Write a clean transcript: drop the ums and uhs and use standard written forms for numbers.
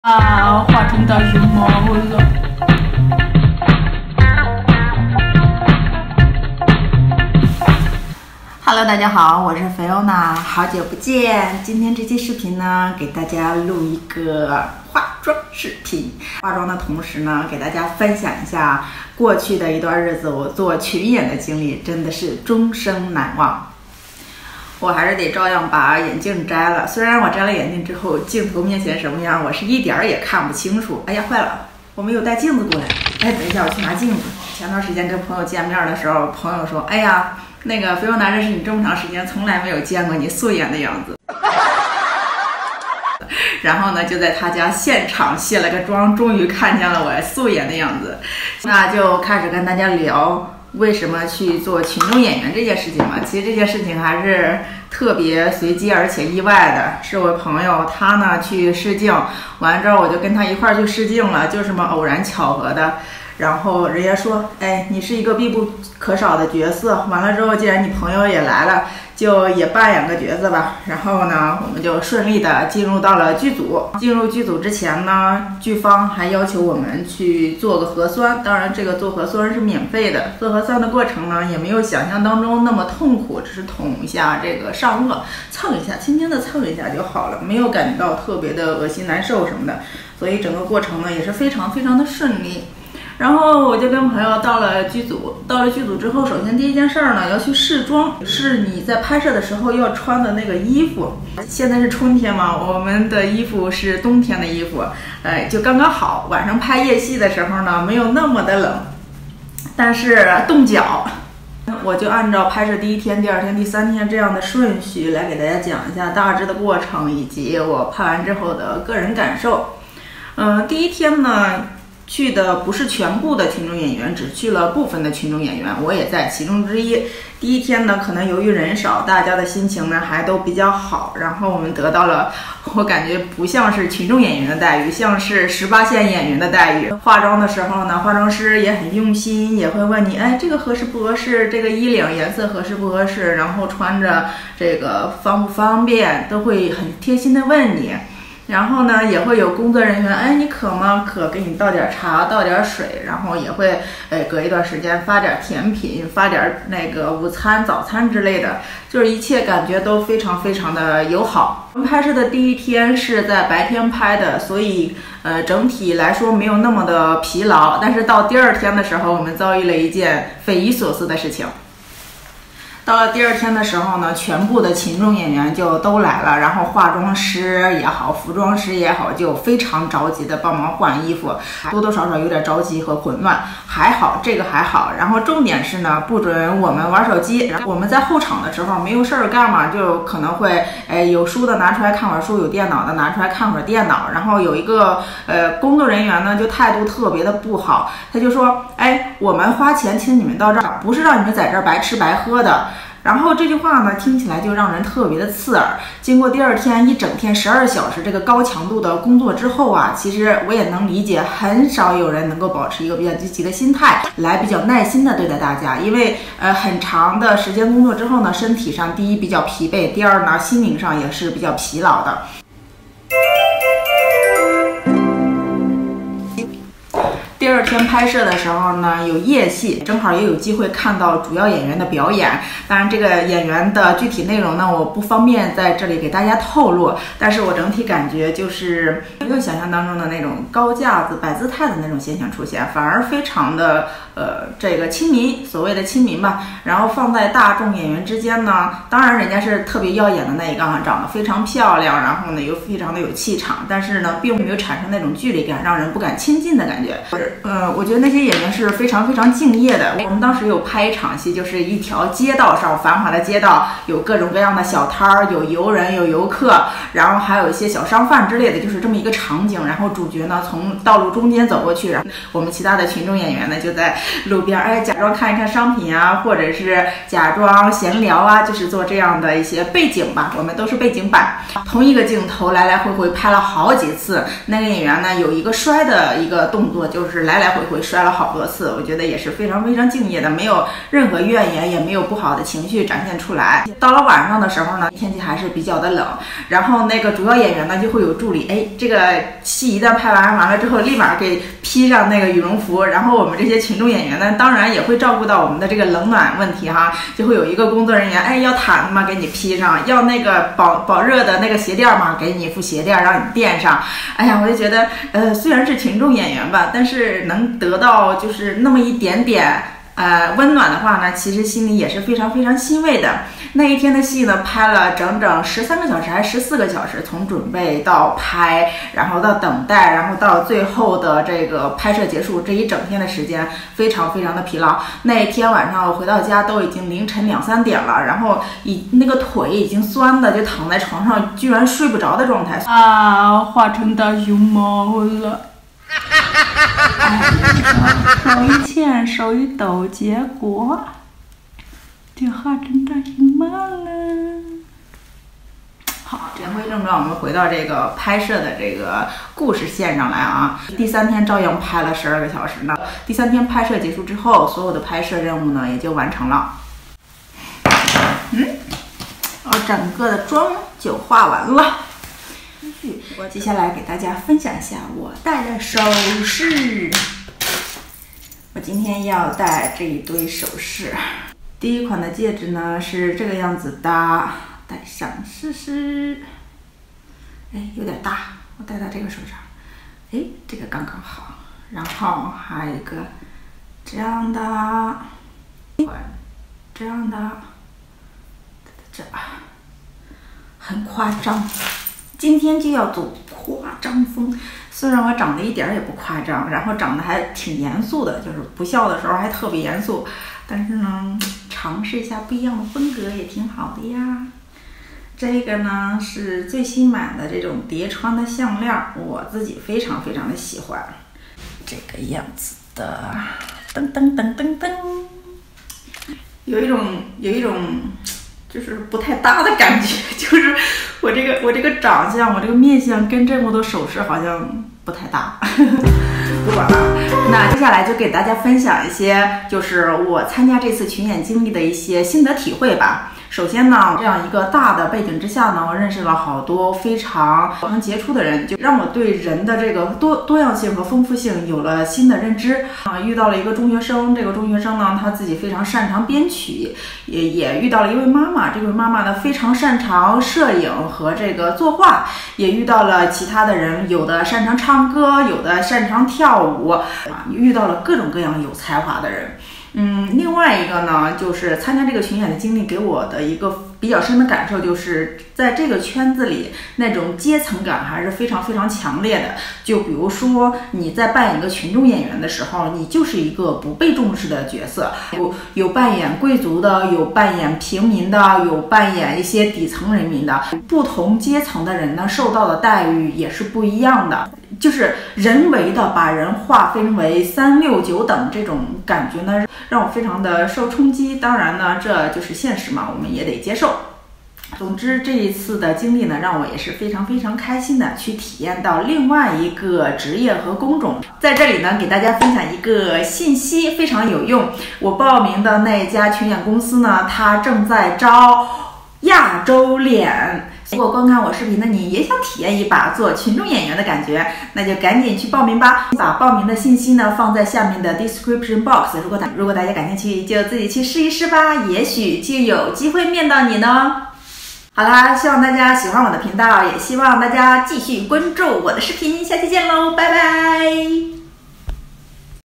化成大熊猫了。Hello， 大家好，我是菲欧娜，好久不见。今天这期视频呢，给大家录一个化妆视频。化妆的同时呢，给大家分享一下过去的一段日子我做群演的经历，真的是终生难忘。我还是得照样把眼镜摘了，虽然我摘了眼镜之后，镜头面前什么样，我是一点儿也看不清楚。哎呀，坏了，我没有带镜子过来。哎，等一下，我去拿镜子。前段时间跟朋友见面的时候，朋友说：“哎呀，那个菲欧娜认识你这么长时间，从来没有见过你素颜的样子。”然后呢，就在他家现场卸了个妆，终于看见了我素颜的样子。那就开始跟大家聊为什么去做群众演员这件事情嘛。其实这件事情还是特别随机而且意外的，是我朋友他呢去试镜，完了之后我就跟他一块儿去试镜了，就这么偶然巧合的。然后人家说，哎，你是一个必不可少的角色。完了之后，既然你朋友也来了，就也扮演个角色吧。然后呢，我们就顺利的进入到了剧组。进入剧组之前呢，剧方还要求我们去做个核酸。当然，这个做核酸是免费的。做核酸的过程呢，也没有想象当中那么痛苦，只是捅一下这个上颚，蹭一下，轻轻的蹭一下就好了，没有感觉到特别的恶心难受什么的。所以整个过程呢，也是非常非常的顺利。然后我就跟朋友到了剧组，到了剧组之后，首先第一件事呢，要去试妆，是你在拍摄的时候要穿的那个衣服。现在是春天嘛，我们的衣服是冬天的衣服，就刚刚好。晚上拍夜戏的时候呢，没有那么的冷，但是冻脚。我就按照拍摄第一天、第二天、第三天这样的顺序来给大家讲一下大致的过程，以及我拍完之后的个人感受。第一天呢，去的不是全部的群众演员，只去了部分的群众演员，我也在其中之一。第一天呢，可能由于人少，大家的心情呢还都比较好，然后我们得到了我感觉不像是群众演员的待遇，像是18线演员的待遇。化妆的时候呢，化妆师也很用心，也会问你，哎，这个合适不合适，这个衣领颜色合适不合适，然后穿着这个方不方便，都会很贴心的问你。然后呢，也会有工作人员，哎，你渴吗？渴，给你倒点茶，倒点水，然后也会，隔一段时间发点甜品，发点那个午餐、早餐之类的，就是一切感觉都非常非常的友好。我们拍摄的第一天是在白天拍的，所以整体来说没有那么的疲劳。但是到第二天的时候，我们遭遇了一件匪夷所思的事情。到了第二天的时候呢，全部的群众演员就都来了，然后化妆师也好，服装师也好，就非常着急的帮忙换衣服，多多少少有点着急和混乱，还好这个还好。然后重点是呢，不准我们玩手机。然后我们在后场的时候没有事儿干嘛，就可能会有书的拿出来看会儿书，有电脑的拿出来看会儿电脑。然后有一个工作人员呢，就态度特别的不好，他就说，哎，我们花钱请你们到这儿，不是让你们在这儿白吃白喝的。然后这句话呢，听起来就让人特别的刺耳。经过第二天一整天12小时这个高强度的工作之后啊，其实我也能理解，很少有人能够保持一个比较积极的心态，来比较耐心的对待大家。因为很长的时间工作之后呢，身体上第一比较疲惫，第二呢，心灵上也是比较疲劳的。第二天拍摄的时候呢，有夜戏，正好也有机会看到主要演员的表演。当然，这个演员的具体内容呢，我不方便在这里给大家透露。但是我整体感觉就是没有想象当中的那种高架子、摆姿态的那种现象出现，反而非常的这个亲民，所谓的亲民吧。然后放在大众演员之间呢，当然人家是特别耀眼的那一个，长得非常漂亮，然后呢又非常的有气场，但是呢并没有产生那种距离感，让人不敢亲近的感觉。我觉得那些演员是非常非常敬业的。我们当时有拍一场戏，就是一条街道上，繁华的街道，有各种各样的小摊儿，有游人，有游客，然后还有一些小商贩之类的，就是这么一个场景。然后主角呢从道路中间走过去，然后我们其他的群众演员呢就在路边，假装看一看商品啊，或者是假装闲聊啊，就是做这样的一些背景吧。我们都是背景板，同一个镜头来来回回拍了好几次。那个演员呢有一个摔的一个动作，就是来来回回摔了好多次，我觉得也是非常非常敬业的，没有任何怨言，也没有不好的情绪展现出来。到了晚上的时候呢，天气还是比较的冷，然后那个主要演员呢就会有助理，哎，这个戏一旦拍完了之后，立马给披上那个羽绒服，然后我们这些群众演员呢，当然也会照顾到我们的这个冷暖问题哈，就会有一个工作人员，哎，要毯子嘛给你披上，要那个保热的那个鞋垫嘛给你一副鞋垫让你垫上。哎呀，我就觉得虽然是群众演员吧，但是能得到就是那么一点点温暖的话呢，其实心里也是非常非常欣慰的。那一天的戏呢，拍了整整13个小时还是14个小时，从准备到拍，然后到等待，然后到最后的这个拍摄结束，这一整天的时间非常非常的疲劳。那一天晚上我回到家都已经凌晨2、3点了，然后那个腿已经酸的就躺在床上，居然睡不着的状态啊，化成大熊猫了。手一牵手一抖，结果就化成大熊猫了。好，言归正传，我们回到这个拍摄的这个故事线上来啊。第3天照样拍了12个小时呢。第3天拍摄结束之后，所有的拍摄任务呢也就完成了。整个的妆就化完了。我接下来给大家分享一下我戴的首饰。我今天要戴这一堆首饰。第一款的戒指呢是这个样子的，戴上试试。哎，有点大，我戴到这个手上。哎，这个刚刚好。然后还有一个这样的，这样的，这很夸张。今天就要走夸张风，虽然我长得一点也不夸张，然后长得还挺严肃的，就是不笑的时候还特别严肃，但是呢，尝试一下不一样的风格也挺好的呀。这个呢是最新买的这种叠穿的项链，我自己非常非常的喜欢，这个样子的，噔噔噔噔噔，有一种。就是不太搭的感觉，就是我这个长相，我这个面相跟这么多首饰好像不太搭。不管了，那接下来就给大家分享一些，就是我参加这次群演经历的一些心得体会吧。首先呢，这样一个大的背景之下呢，我认识了好多非常杰出的人，就让我对人的这个多样性和丰富性有了新的认知啊。遇到了一个中学生，这个中学生呢，他自己非常擅长编曲，也遇到了一位妈妈，这位妈妈呢非常擅长摄影和这个作画，也遇到了其他的人，有的擅长唱歌，有的擅长跳舞，遇到了各种各样有才华的人。另外一个呢，就是参加这个群演的经历给我的一个比较深的感受，就是在这个圈子里那种阶层感还是非常非常强烈的。就比如说你在扮演一个群众演员的时候，你就是一个不被重视的角色，有扮演贵族的，有扮演平民的，有扮演一些底层人民的，不同阶层的人呢受到的待遇也是不一样的。就是人为的把人划分为3、6、9等这种感觉呢，让我非常的受冲击。当然呢，这就是现实嘛，我们也得接受。总之，这一次的经历呢，让我也是非常非常开心的去体验到另外一个职业和工种。在这里呢，给大家分享一个信息，非常有用。我报名的那家群演公司呢，它正在招亚洲脸。如果观看我视频的你也想体验一把做群众演员的感觉，那就赶紧去报名吧。把报名的信息呢放在下面的 description box， 如果大家感兴趣，就自己去试一试吧，也许就有机会面到你呢。好啦，希望大家喜欢我的频道，也希望大家继续关注我的视频，下期见喽，拜拜。